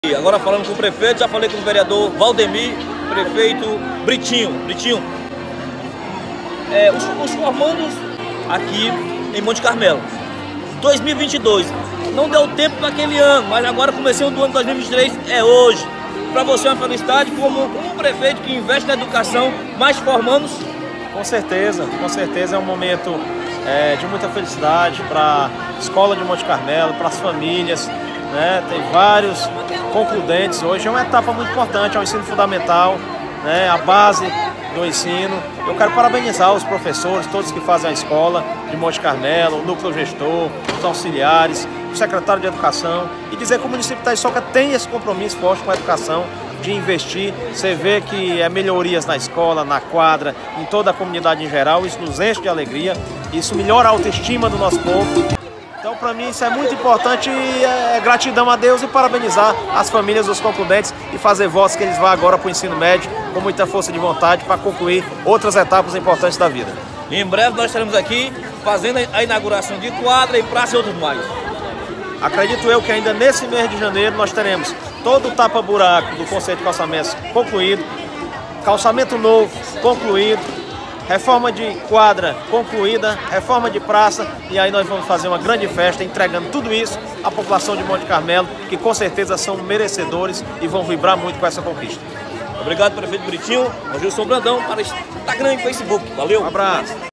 E agora falando com o prefeito, já falei com o vereador Valdemir, prefeito Britinho. Os formandos aqui em Monte Carmelo, 2022, não deu tempo naquele ano, mas agora começando do ano 2023 é hoje. Para você é uma felicidade como um prefeito que investe na educação, mais formandos? Com certeza é um momento de muita felicidade para a escola de Monte Carmelo, para as famílias, né? Tem vários concludentes hoje, é uma etapa muito importante, é um ensino fundamental, né? A base do ensino. Eu quero parabenizar os professores, todos que fazem a escola de Monte Carmelo, o núcleo gestor, os auxiliares, o secretário de educação e dizer que o município de Itaçoca tem esse compromisso forte com a educação, de investir. Você vê que é melhorias na escola, na quadra, em toda a comunidade em geral, isso nos enche de alegria, isso melhora a autoestima do nosso povo. Então, para mim, isso é muito importante e gratidão a Deus e parabenizar as famílias dos concludentes e fazer votos que eles vão agora para o ensino médio com muita força de vontade para concluir outras etapas importantes da vida. Em breve nós estaremos aqui fazendo a inauguração de quadra e praça e outros mais. Acredito eu que ainda nesse mês de janeiro nós teremos todo o tapa-buraco do conceito de calçamentos concluído, calçamento novo concluído, reforma de quadra concluída, reforma de praça, e aí nós vamos fazer uma grande festa entregando tudo isso à população de Monte Carmelo, que com certeza são merecedores e vão vibrar muito com essa conquista. Obrigado, prefeito Britinho. Eu sou Brandão para Instagram e Facebook. Valeu! Um abraço!